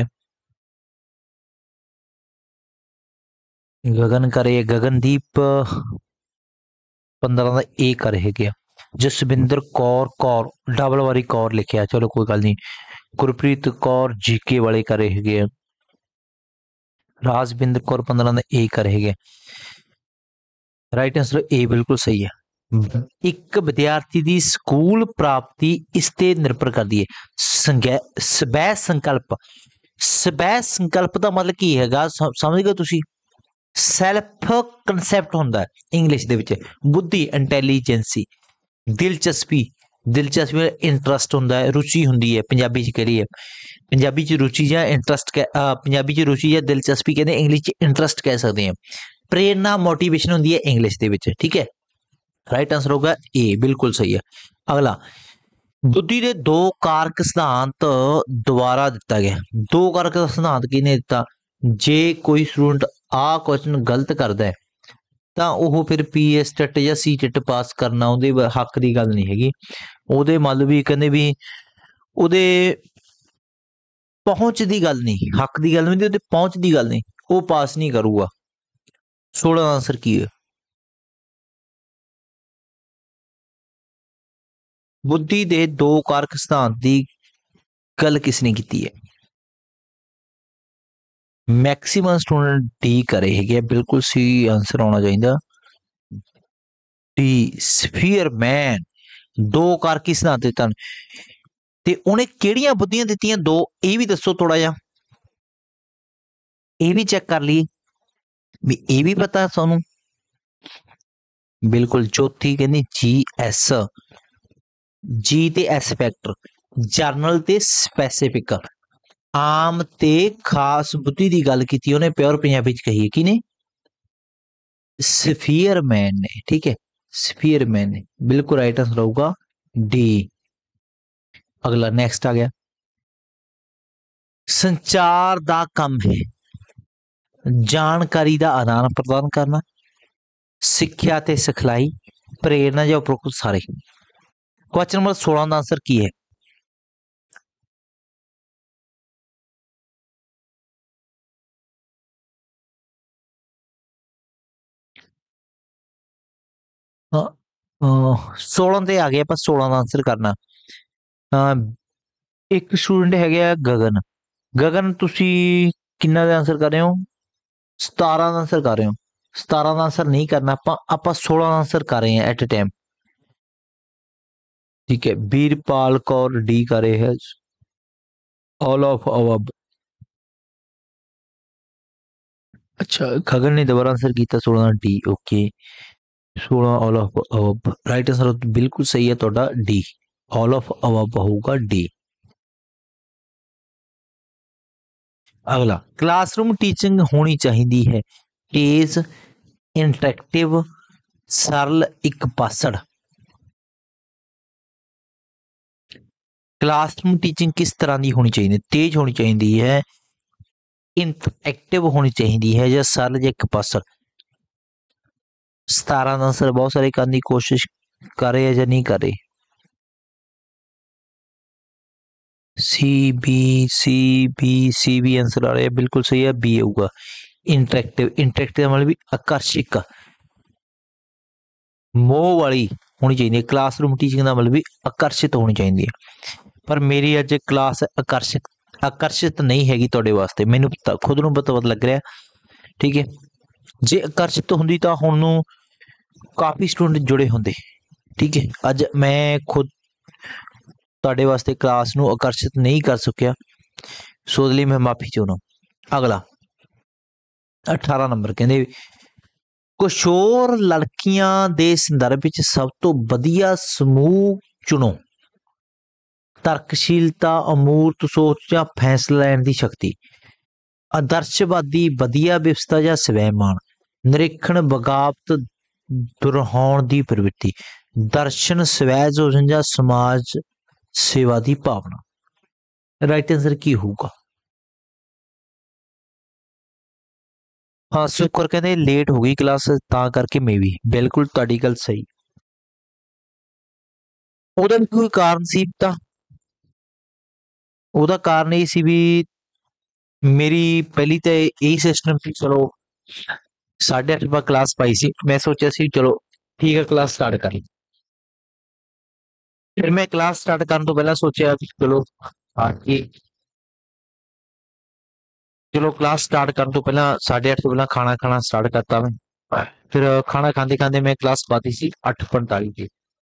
गगन करे, गगनदीप पंद्रह का ए करे गया। जसविंदर कौर कौर डबल वारी कौर लिखिया, चलो कोई गल नहीं। गुरप्रीत कौर जीके वाले करे गए। राजविंदर कौर पंद्रह का ए करे गए। राइट आंसर ए बिल्कुल सही है। एक विद्यार्थी की स्कूल प्राप्ति इस ते निर्भर करती है। स्वै संकल्प। स्वै संकल्प का मतलब की है समझ गए तुसी? सैल्फ कंसैप्ट होंदा है इंग्लिश दे विच। बुद्धि इंटैलीजेंसी। दिलचस्पी। दिलचस्पी इंटरस्ट होंदा है, रुचि होंदी है पंजाबी च कहिए। पंजाबी च रुचि या इंटरस्ट कह पंजाबी च रुचि या दिलचस्पी कहते, इंग्लिश च इंटरस्ट कह सकते हैं। प्रेरणा मोटिवेशन होंदी है इंग्लिश दे विच। ठीक है, राइट आंसर होगा ए बिल्कुल सही है। अगला बुद्धि के दो कारक सिद्धांत दोबारा दिता गया। दो कारक सिद्धांत किने दिता? जे कोई स्टूडेंट आ क्वेश्चन गलत करता है तो वह फिर पी एस टेट या सी टेट पास करना उहदे हक की गल नहीं हैगी। उहदे मतलब भी कहते भी उहदे पहुंच की गल नहीं, हक की गल नहीं, उहदे पहुंच की गल नहीं, वो पास नहीं करूगा। सोलह आंसर की है? बुद्धि के दो कारक सिद्धांत की गल किसने की है? मैक्सिमम स्टूडेंट डी करे है, बिल्कुल सी आंसर आना चाहिए। डी स्फीयर मैन दो कारक सिद्धांत दिता ते उन्हें किहड़ियां बुद्धियां दित्तियां? दो। ये भी दसो थोड़ा जा, ये भी चेक कर ली भी ये भी पता सानू? बिल्कुल चौथी कहनी जी एस। जी ते एस फैक्टर। जरनल ते स्पैसिफिक। आम ते खास बुद्धि की गल की उन्हें प्योर पंजाबी च कही है कि नहीं? स्फीयर मैन ने। ठीक है, स्फीयर मैन ने बिल्कुल राइट आंसर होगा डी। अगला नेक्स्ट आ गया। संचार दा काम है जानकारी का आदान प्रदान करना, सिक्ख्या ते सिखलाई, प्रेरणा या उपरोक्त सारे। क्वेश्चन नंबर सोलह का आंसर की है? सोलह ते आ गया, पर सोलह का आंसर करना। एक स्टूडेंट है गगन। गगन तुसी किन्ना का आंसर कर रहे हो? सतारह का आंसर कर रहे हो। सतारह का आंसर नहीं करना, आप सोलह का आंसर कर रहे हैं एट ए टाइम। ठीक है, बीरपाल कौर डी कर रहे हैं ऑल ऑफ अबव। अच्छा, गगन ने दोबारा आंसर किया सोलह डी। ओके, सोलह all of above right answer बिल्कुल सही है ਤੁਹਾਡਾ डी। ऑल ऑफ अबव होगा डी। अगला क्लासरूम टीचिंग होनी चाहिए है तेज, इंटरैक्टिव, सरल, एक पासड़। क्लासरूम टीचिंग किस तरह की होनी चाहिए? तेज होनी चाहिए है, इंटरएक्टिव होनी चाहिए है, या सरल या एक पासल? सतारा का आंसर बहुत सारे करने की कोशिश कर रहे हैं या नहीं कर रहे? C B C B C B answer आ रहा है, बिल्कुल सही है, बी आऊगा। इंटरएक्टिव, इंटरएक्टिव मतलब भी आकर्षक, मोह वाली होनी चाहिए। क्लासरूम टीचिंग का मतलब भी आकर्षित होनी चाहिए है। पर मेरी अज क्लास आकर्षित आकर्षित नहीं हैगी तुहाडे वास्ते, मैनूं पता, खुद नूं पता लग रहा, ठीक है। जे आकर्षित होंदी तां हुण नूं काफ़ी स्टूडेंट जुड़े होंदे, ठीक है। अज मैं खुद तुहाडे वास्ते क्लास नूं आकर्षित नहीं कर सकिया, सो उहदे लई मैं माफ़ी चाहुंदा। अगला अठारह नंबर कहंदे किशोर लड़कियां दे संदर्भ विच सब तो वधिया समूह चुनो। तर्कशीलता, अमूर्त सोच या फैसला लैण दी शक्ति। आदर्शवादी, वधिया व्यवस्था या स्वैमान। निरीक्षण, बगावत, दुहराउण दी प्रवृत्ति। दर्शन, स्वै जोजन या समाज सेवा दी भावना। राइट आंसर की होगा? हाँ, शुक्र कहते लेट हो गई क्लास तां करके मे भी, बिल्कुल तुहाडी गल सही। ਉਹਦਾ ਵੀ ਕੋਈ ਕਾਰਨ ਸੀ ਤਾਂ ਉਹਦਾ ਕਾਰਨ ਇਹ ਸੀ ਵੀ ਮੇਰੀ ਪਹਿਲੀ ਤੇ ਇਹੀ ਸਿਸਟਮ ਸੀ, ਚਲੋ साढ़े अठ ਆਪਾਂ क्लास पाई सी, मैं सोचा सी चलो ठीक है क्लास स्टार्ट कर ਲਈ। फिर मैं क्लास स्टार्ट ਕਰਨ ਤੋਂ ਪਹਿਲਾਂ ਸੋਚਿਆ ਵੀ ਚਲੋ ਆ ਕੇ चलो क्लास स्टार्ट ਕਰਨ ਤੋਂ ਪਹਿਲਾਂ साढ़े अठ ਤੋਂ ਪਹਿਲਾਂ ਖਾਣਾ ਖਾਣਾ स्टार्ट करता मैं। फिर खाना खाते खाते मैं क्लास पाती सी अठ पैंताली ਤੇ।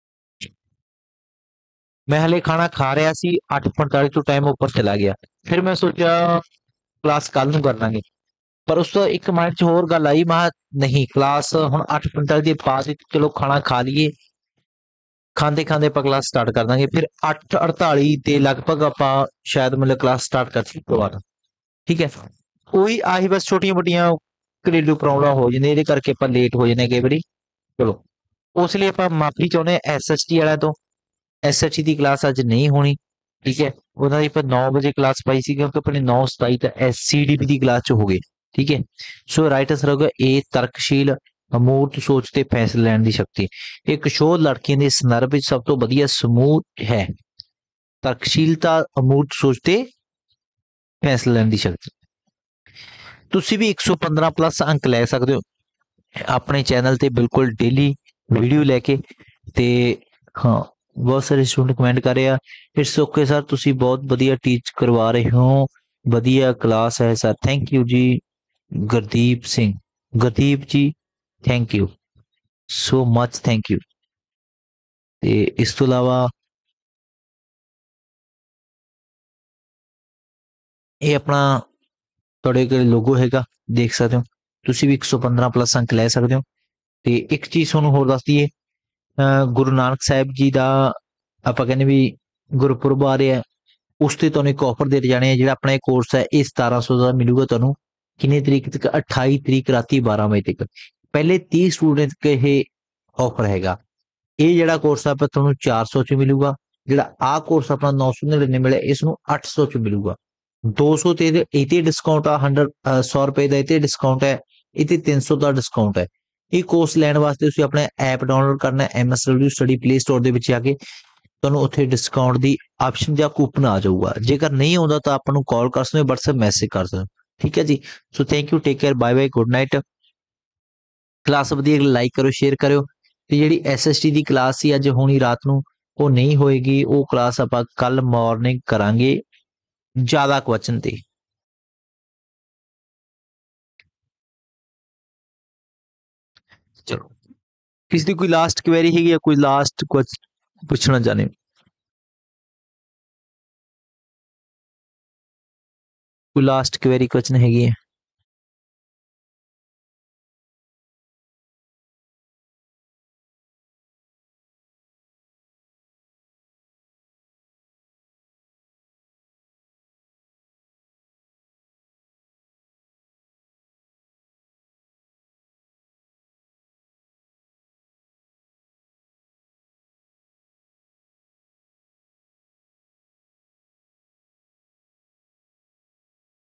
मैं हले खाना खा रहा सी, अठ पैंताली ਤੋਂ टाइम ऊपर चला गया। फिर मैं सोचा क्लास कल ਨੂੰ ਕਰ ਲਾਂਗੇ, पर उस तो एक माइंड च होर गल आई, मैं नहीं क्लास हुण अठ पैंताली ਦੀ ਪਾ ਦਿੱਤੀ, चलो खाना खा लीए, खाते खाते ਆਪਾਂ क्लास स्टार्ट कर देंगे। फिर अठ अड़ताली ਦੇ ਲਗਭਗ ਆਪਾਂ शायद मतलब क्लास स्टार्ट कर सी दोबारा, ठीक है। ਉਹੀ ਆਹੀ बस छोटिया मोटिया घरेलू प्रॉब्लम हो ਜਾਂਦੀਆਂ, ਇਹਦੇ ਕਰਕੇ ਆਪਾਂ ਲੇਟ ਹੋ ਜਾਂਦੇ ਕਈ ਵਾਰੀ। ਚਲੋ ਉਸ ਲਈ ਆਪਾਂ ਮਾਫੀ ਚਾਹੁੰਦੇ ਹਾਂ ਐਸ ਐਚ ਟੀ ਵਾਲਿਆਂ ਤੋਂ। ਐਸ ਐਚ ਟੀ ਦੀ ਕਲਾਸ ਅੱਜ ਨਹੀਂ ਹੋਣੀ, ਠੀਕ ਹੈ। ਉਹਨਾਂ ਦੀ ਆਪਾਂ ਨੌ ਵਜੇ ਕਲਾਸ ਪਾਈ ਸੀ, ਕਿਉਂਕਿ ਆਪਣੇ ਨੌ ਸਤਾਈ ਤਾਂ ਐਸ ਸੀ ਡੀ ਪੀ ਦੀ ਕਲਾਸ ਚ ਹੋ ਗਏ, ਠੀਕ ਹੈ। ਸੋ ਰਾਈਟ ਆਂਸਰ ਹੋਗਾ ਇਹ, ਤਰਕਸ਼ੀਲ, ਅਮੂਰਤ ਸੋਚ ਤੇ ਫੈਸਲੇ ਲੈਣ ਦੀ ਸ਼ਕਤੀ। ਇਹ ਕਿਸ਼ੋਰ ਲੜਕੀਆਂ ਦੇ ਸੰਦਰਭ ਵਿੱਚ ਸਭ ਤੋਂ ਵਧੀਆ ਸਮੂਹ ਹੈ। ਤਰਕਸ਼ੀਲਤਾ, ਅਮੂਰਤ ਸੋਚ ਤੇ ਫੈਸਲੇ ਲੈਣ ਦੀ ਸ਼ਕਤੀ। ਤੁਸੀਂ ਵੀ ਇੱਕ ਸੌ ਪੰਦਰਾਂ ਪਲੱਸ ਅੰਕ ਲੈ ਸਕਦੇ ਹੋ ਆਪਣੇ ਚੈਨਲ ਤੇ, ਬਿਲਕੁਲ ਡੇਲੀ ਵੀਡੀਓ ਲੈ ਕੇ। ਤੇ ਹਾਂ, ਬਹੁਤ ਸਾਰੇ ਸਟੂਡੈਂਟ ਕਮੈਂਟ ਕਰ ਰਹੇ ਆ, ਇਟਸ ਓਕੇ ਸਰ, ਤੁਸੀਂ ਬਹੁਤ ਵਧੀਆ ਟੀਚ ਕਰਵਾ ਰਹੇ ਹੋ, ਵਧੀਆ ਕਲਾਸ ਹੈ ਸਰ, ਥੈਂਕ ਯੂ ਜੀ। Gurdeep Singh, Gurdeep ji thank you so much, thank you. ਤੇ ਇਸ ਤੋਂ ਇਲਾਵਾ ਇਹ ਆਪਣਾ ਤੁਹਾਡੇ ਕੋਲ ਲੋਗੋ ਹੈਗਾ, ਦੇਖ ਸਕਦੇ ਹੋ। ਤੁਸੀਂ ਵੀ ਇੱਕ ਸੌ ਪੰਦਰਾਂ ਪਲੱਸ ਅੰਕ ਲੈ ਸਕਦੇ ਹੋ। ਤੇ ਇੱਕ ਚੀਜ਼ ਤੁਹਾਨੂੰ ਹੋਰ ਦੱਸ ਦਈਏ, ਗੁਰੂ ਨਾਨਕ ਸਾਹਿਬ ਜੀ ਦਾ ਆਪਾਂ ਕਹਿੰਦੇ ਵੀ ਗੁਰਪੁਰਬ ਆ ਰਿਹਾ, ਉਸ ਤੇ ਤੁਹਾਨੂੰ ਇੱਕ ਆਫਰ ਦੇ ਜਾਣੇ ਆ। ਜਿਹੜਾ ਆਪਣਾ ਇਹ ਕੋਰਸ ਹੈ ਇਹ ਸਤਾਰਾਂ ਸੌ ਦਾ ਮਿਲੂਗਾ ਤੁਹਾਨੂੰ। ਕਿੰਨੀ ਤਰੀਕ ਤੱਕ? ਅਠਾਈ ਤਰੀਕ ਰਾਤੀ ਬਾਰਾਂ ਵਜੇ ਤੱਕ। ਪਹਿਲੇ ਤੀਹ ਸਟੂਡੈਂਟ ਕੇ ਇਹ ਆਫਰ ਹੈਗਾ। ਇਹ ਜਿਹੜਾ ਕੋਰਸ ਆਪਾਂ ਤੁਹਾਨੂੰ ਚਾਰ ਸੌ ਚ ਮਿਲੂਗਾ। ਜਿਹੜਾ ਆਹ ਕੋਰਸ ਆਪਣਾ ਨੌ ਸੌ ਨੜਿਨਵੇਂ ਮਿਲਿਆ, ਇਸ ਨੂੰ ਅੱਠ ਸੌ ਚ ਮਿਲੂਗਾ। ਦੋ ਸੌ ਤੇ ਇਹ ਤੇ ਡਿਸਕਾਊਂਟ ਆ, ਹੰਡਰਡ ਸੌ ਰੁਪਏ ਦਾ ਇਹ ਤੇ ਡਿਸਕਾਊਂਟ ਹੈ, ਇਹ ਤੇ ਤਿੰਨ ਸੌ ਦਾ ਡਿਸਕਾਊਂਟ ਹੈ। ਇਹ ਕੋਰਸ ਲੈਣ ਵਾਸਤੇ ਤੁਸੀਂ ਆਪਣਾ ਐਪ ਡਾਊਨਲੋਡ ਕਰਨਾ, M S W study play store ਦੇ ਵਿੱਚ ਜਾ ਕੇ ਤੁਹਾਨੂੰ ਉੱਥੇ ਡਿਸਕਾਊਂਟ ਦੀ ਆਪਸ਼ਨ ਜਾਂ ਕੂਪਨ ਆ ਜਾਊਗਾ। ਜੇਕਰ ਨਹੀਂ ਆਉਂਦਾ ਤਾਂ ਆਪਾਂ ਨੂੰ ਕਾਲ ਕਰ ਸਕਦੇ ਹੋ, ਵਟਸਐਪ ਮੈਸੇਜ ਕਰ ਸਕਦੇ ਹੋ, ਠੀਕ ਹੈ ਜੀ। So thank you, take care, bye bye, good night. Class ਵਧੀਆ ਲਾਈਕ ਕਰਿਓ, ਸ਼ੇਅਰ ਕਰਿਓ। ਤੇ ਜਿਹੜੀ ਐਸ ਐਸ ਟੀ ਦੀ ਕਲਾਸ ਸੀ ਅੱਜ ਹੋਣੀ ਰਾਤ ਨੂੰ, ਉਹ ਨਹੀਂ ਹੋਏਗੀ। ਉਹ ਕਲਾਸ ਆਪਾਂ ਕੱਲ ਮਾਰਨਿੰਗ ਕਰਾਂਗੇ ਜ਼ਿਆਦਾ ਕੁਐਸਚਨ ਤੇ। ਚਲੋ, ਕਿਸੇ ਦੀ ਕੋਈ ਲਾਸਟ ਕੁਐਰੀ ਹੈਗੀ ਜਾਂ ਕੋਈ ਲਾਸਟ ਕੁਐਸਚਨ ਪੁੱਛਣਾ ਚਾਹੁੰਦੇ ਹੋ? ਕੋਈ ਲਾਸਟ ਕੁਐਰੀ ਕੁਐਸਚਨ ਹੈਗੀ ਹੈ?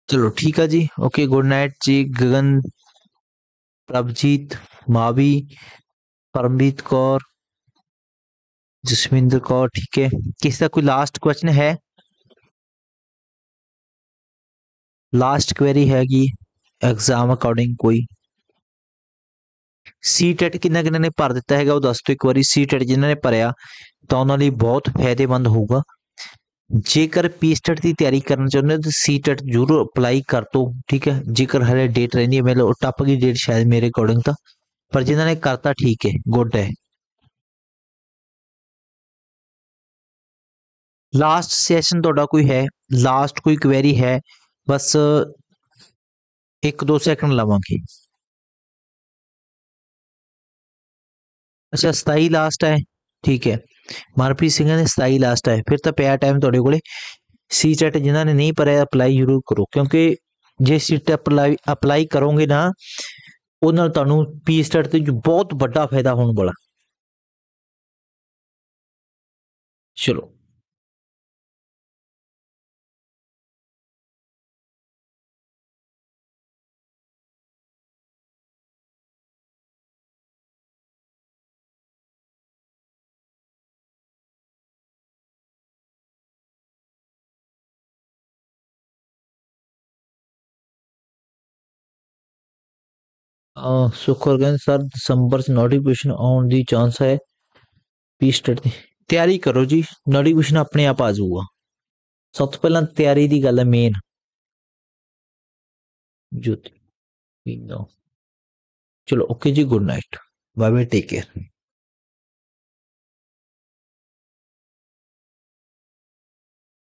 चलो ठीक है जी, okay, good night ji. Gagan, Prabhjeet, Mavi, Paramjeet Kaur, Jasvinder Kaur, ठीक है। किसी का कोई लास्ट क्वेश्चन है? लास्ट क्वेरी हैगी एग्जाम अकॉर्डिंग कोई? ਸੀ ਟੈਟ ਕਿੰਨਾ ਕਿੰਨਾ ਨੇ ਭਰ ਦਿੱਤਾ ਹੈਗਾ ਉਹ ਦੱਸ ਦਿਓ ਇੱਕ ਵਾਰੀ। ਸੀ ਟੈਟ ਜਿਨ੍ਹਾਂ ਨੇ ਭਰਿਆ ਤਾਂ ਉਹਨਾਂ ਲਈ ਬਹੁਤ ਫਾਇਦੇਮੰਦ ਹੋਊਗਾ। ਜੇਕਰ ਪੀ ਸਟੈਟ ਦੀ ਤਿਆਰੀ ਕਰਨਾ ਚਾਹੁੰਦੇ ਹੋ ਤਾਂ ਸੀ ਟੈਟ ਜ਼ਰੂਰ ਅਪਲਾਈ ਕਰ ਦਿਓ, ਠੀਕ ਹੈ। ਜੇਕਰ ਹਲੇ ਡੇਟ ਰਹਿੰਦੀ ਹੈ, ਮਤਲਬ ਟੱਪ ਗਈ ਡੇਟ ਸ਼ਾਇਦ ਮੇਰੇ ਅਕੋਰਡਿੰਗ ਤਾਂ, ਪਰ ਜਿਨ੍ਹਾਂ ਨੇ ਕਰਤਾ ਠੀਕ ਹੈ, ਗੁੱਡ ਹੈ। ਲਾਸਟ ਸੈਸ਼ਨ ਤੁਹਾਡਾ ਕੋਈ ਹੈ? ਲਾਸਟ ਕੋਈ ਕੁਐਰੀ ਹੈ? ਬਸ ਇੱਕ ਦੋ ਸੈਕਿੰਡ ਲਵਾਂਗੇ। ਅੱਛਾ, ਸਤਾਈ ਲਾਸਟ ਹੈ, ਠੀਕ ਹੈ। ਮਨਪ੍ਰੀਤ ਸਿੰਘ ਨੇ ਸਤਾਈ ਲਾਸਟ ਹੈ, ਫਿਰ ਤਾਂ ਪਿਆ ਟਾਈਮ ਤੁਹਾਡੇ ਕੋਲੇ। ਸੀ ਟੈਟ ਜਿਨ੍ਹਾਂ ਨੇ ਨਹੀਂ ਭਰਿਆ ਅਪਲਾਈ ਜ਼ਰੂਰ ਕਰੋ, ਕਿਉਂਕਿ ਜੇ ਸੀ ਟੈਟ ਅਪਲਾਈ ਅਪਲਾਈ ਕਰੋਗੇ ਨਾ, ਉਹਦੇ ਨਾਲ ਤੁਹਾਨੂੰ ਪੀ ਸਟੈਟ ਤੇ ਬਹੁਤ ਵੱਡਾ ਫਾਇਦਾ ਹੋਣ ਵਾਲਾ। ਚਲੋ ਸੁਖਰ ਕਹਿੰਦੇ ਸਰ ਦਸੰਬਰ 'ਚ ਨੋਟੀਫਿਕੇਸ਼ਨ ਆਉਣ ਦੀ ਚਾਂਸ ਹੈ ਪੀ ਸਟੈਟ ਦੀ? ਤਿਆਰੀ ਕਰੋ ਜੀ, ਨੋਟੀਫਿਕੇਸ਼ਨ ਆਪਣੇ ਆਪ ਆ ਜਾਊਗਾ। ਸਭ ਤੋਂ ਪਹਿਲਾਂ ਤਿਆਰੀ ਦੀ ਗੱਲ ਹੈ ਮੇਨ। ਜੋਤੀ ਚਲੋ okay ji, good night, bye bye, take care.